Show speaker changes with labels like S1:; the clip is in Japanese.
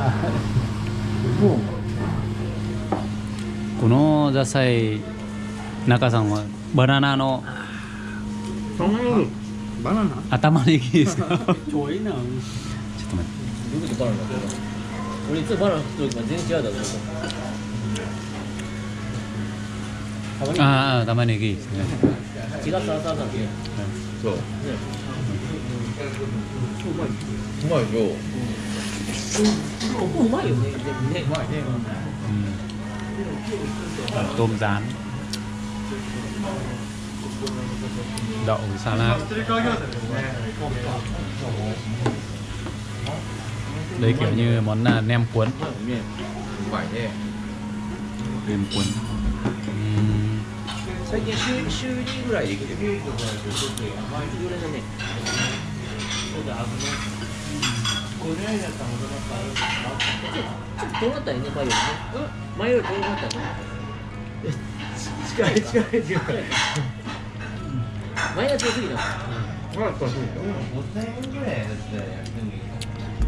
S1: この野菜中さんはバナナの
S2: バナナ
S1: 頭ネギですか？
S2: ちょいな。
S1: ちょっと待って。
S3: どういうことバナナだったの？俺いつもバナナ食った時全然違うだろう。
S1: ああ玉ねぎですね。
S3: 違ったさだね。
S4: そう。
S3: ね。
S4: うまいよ。
S3: ここうまいよね。でもね。うまいね。
S1: tôm rán đậu salad. Đây kiểu như món là nem cuốn.
S4: うまいね。
S1: Nem cuốn.
S4: 最近週2ぐらいできてる。
S3: これだね。ちょっととがったよね、前よりね。前よりとがったね。近い。前が強すぎた。
S4: まあ、そうそう。
S5: 5000円ぐらいだったらやってもいいかも。